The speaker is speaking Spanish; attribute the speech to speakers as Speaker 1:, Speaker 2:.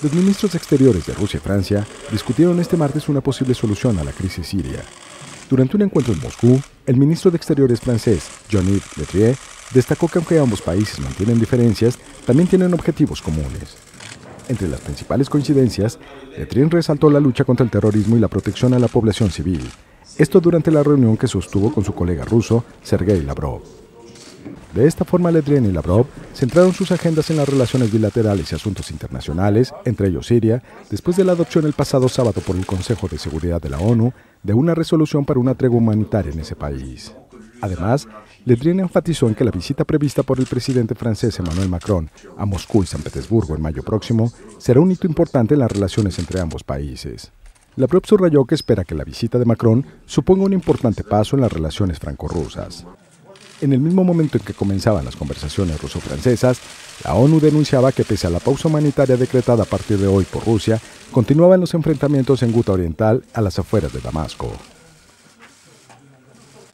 Speaker 1: Los ministros exteriores de Rusia y Francia discutieron este martes una posible solución a la crisis siria. Durante un encuentro en Moscú, el ministro de Exteriores francés, Jean-Yves Le Drian, destacó que aunque ambos países mantienen diferencias, también tienen objetivos comunes. Entre las principales coincidencias, Le Drian resaltó la lucha contra el terrorismo y la protección a la población civil. Esto durante la reunión que sostuvo con su colega ruso, Sergei Lavrov. De esta forma, Le Drian y Lavrov centraron sus agendas en las relaciones bilaterales y asuntos internacionales, entre ellos Siria, después de la adopción el pasado sábado por el Consejo de Seguridad de la ONU de una resolución para una tregua humanitaria en ese país. Además, Le Drian enfatizó en que la visita prevista por el presidente francés Emmanuel Macron a Moscú y San Petersburgo en mayo próximo será un hito importante en las relaciones entre ambos países. Lavrov subrayó que espera que la visita de Macron suponga un importante paso en las relaciones franco-rusas. En el mismo momento en que comenzaban las conversaciones ruso-francesas, la ONU denunciaba que pese a la pausa humanitaria decretada a partir de hoy por Rusia, continuaban los enfrentamientos en Guta Oriental a las afueras de Damasco.